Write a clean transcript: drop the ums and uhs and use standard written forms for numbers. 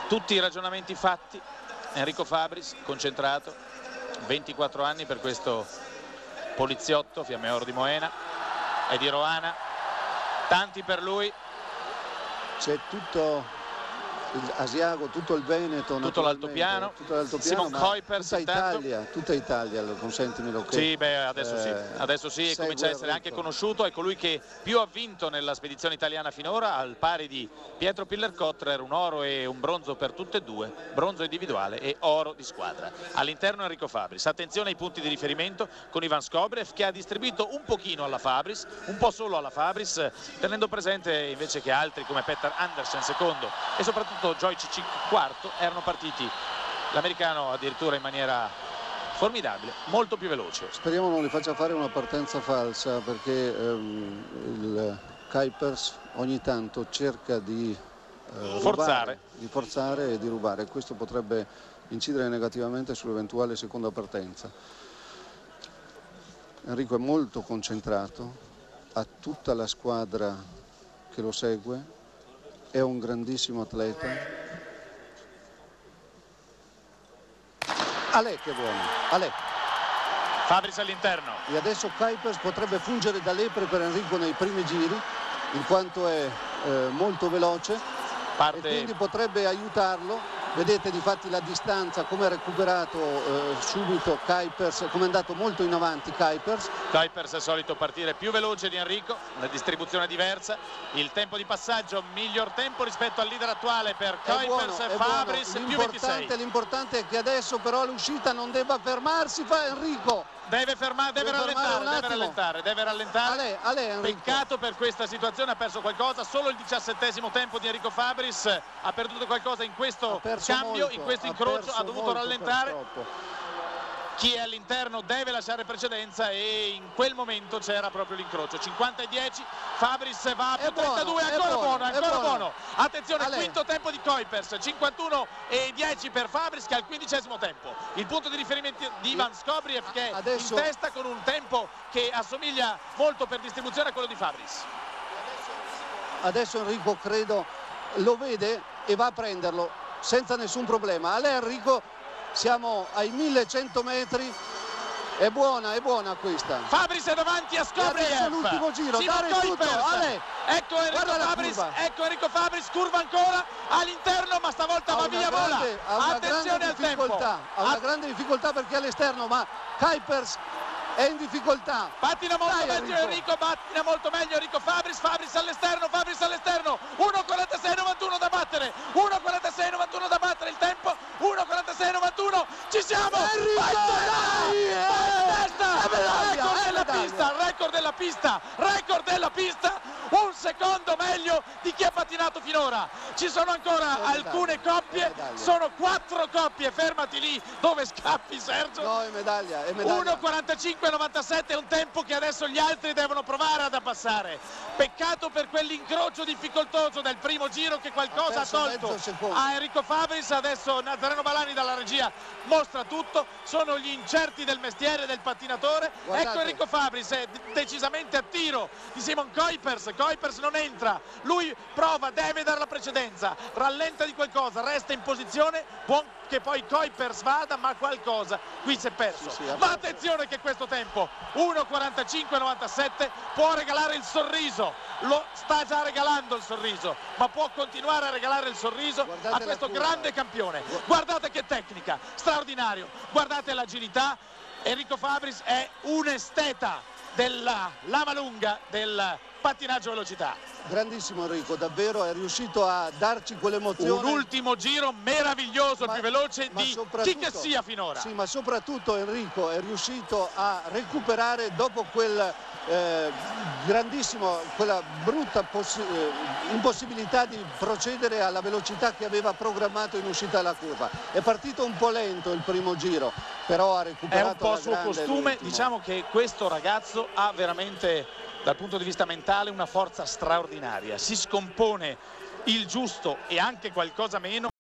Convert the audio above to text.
Tutti i ragionamenti fatti. Enrico Fabris concentrato, 24 anni per questo poliziotto, Fiamme Oro di Moena e di Roana, tanti per lui. C'è tutto il Asiago, tutto il Veneto, tutto l'altopiano, Simon Kuipers, tutta Italia, consentimelo che... Sì, beh, adesso sì, e comincia a essere anche conosciuto. È colui che più ha vinto nella spedizione italiana finora, al pari di Pietro Piller-Cottrer, un oro e un bronzo per tutte e due, bronzo individuale e oro di squadra. All'interno Enrico Fabris, attenzione ai punti di riferimento con Ivan Skobrev, che ha distribuito un pochino alla Fabris, un po' solo alla Fabris, tenendo presente invece che altri come Petter Andersen secondo e soprattutto Wojciech quarto erano partiti, l'americano addirittura in maniera formidabile, molto più veloce. Speriamo non li faccia fare una partenza falsa, perché il Kuipers ogni tanto cerca di forzare e di rubare. Questo potrebbe incidere negativamente sull'eventuale seconda partenza. Enrico è molto concentrato, ha tutta la squadra che lo segue, è un grandissimo atleta. Ale che buono, Ale. Fabris all'interno. E adesso Kuipers potrebbe fungere da lepre per Enrico nei primi giri, in quanto è molto veloce, e quindi potrebbe aiutarlo. Vedete difatti la distanza, come ha recuperato subito Kuipers, come è andato molto in avanti Kuipers. Kuipers è solito partire più veloce di Enrico, una distribuzione diversa, il tempo di passaggio miglior tempo rispetto al leader attuale per Kuipers e Fabris, più 26. L'importante è che adesso però all'uscita non debba fermarsi, fa Enrico. Deve rallentare. Ale, Peccato per questa situazione, ha perso qualcosa, solo il 17° tempo di Enrico Fabris, ha perduto qualcosa in questo cambio, in questo incrocio, ha dovuto rallentare. Chi è all'interno deve lasciare precedenza e in quel momento c'era proprio l'incrocio. 50-10, Fabris va a più 32, ancora buono. Attenzione, quinto tempo di Kuipers, 51-10 per Fabris che è al 15° tempo. Il punto di riferimento di Ivan Skobrev che è in testa con un tempo che assomiglia molto per distribuzione a quello di Fabris. Adesso Enrico credo lo vede e va a prenderlo senza nessun problema. Ale Enrico, siamo ai 1100 metri, è buona questa. Fabris è davanti a Skobrev. Adesso l'ultimo giro, dare tutto. Ale, ecco Enrico Fabris, curva ancora all'interno, ma stavolta va via, vola. Attenzione al tempo. Ha una grande difficoltà perché è all'esterno, ma Kuipers è in difficoltà. Pattina molto meglio Enrico, pattina molto meglio Enrico Fabris all'esterno, 1:46:91 da battere, 1:46:91 da battere il tempo, 1:46:91, ci siamo! Enrico! Record della pista, un secondo meglio di chi ha pattinato finora. Ci sono ancora alcune coppie, sono 4 coppie, fermati lì dove scappi Sergio. No, è medaglia. 1:45:97 è un tempo che adesso gli altri devono provare ad abbassare. Peccato per quell'incrocio difficoltoso del primo giro che qualcosa ha tolto a Enrico Fabris. Adesso Nazareno Balani dalla regia mostra tutto, sono gli incerti del mestiere del pattinatore. Guardate. Ecco Enrico Fabris è decisamente a tiro di Simon Kuipers non entra, lui prova, deve dare la precedenza, rallenta di qualcosa, resta in posizione, buon che poi Kuipers vada, ma qualcosa qui si è perso. Ma attenzione che questo tempo 1:45:97 può regalare il sorriso, lo sta già regalando il sorriso, ma può continuare a regalare il sorriso a questo grande campione. Guardate che tecnica, straordinario, guardate l'agilità. Enrico Fabris è un esteta della lama lunga, del pattinaggio velocità. Grandissimo Enrico, davvero è riuscito a darci quell'emozione. Un ultimo giro meraviglioso, il più veloce di chi che sia finora. Sì, ma soprattutto Enrico è riuscito a recuperare dopo quel quella brutta impossibilità di procedere alla velocità che aveva programmato in uscita dalla curva. È partito un po' lento il primo giro, però ha recuperato. È un po' suo costume, diciamo che questo ragazzo ha veramente, dal punto di vista mentale, una forza straordinaria, si scompone il giusto e anche qualcosa meno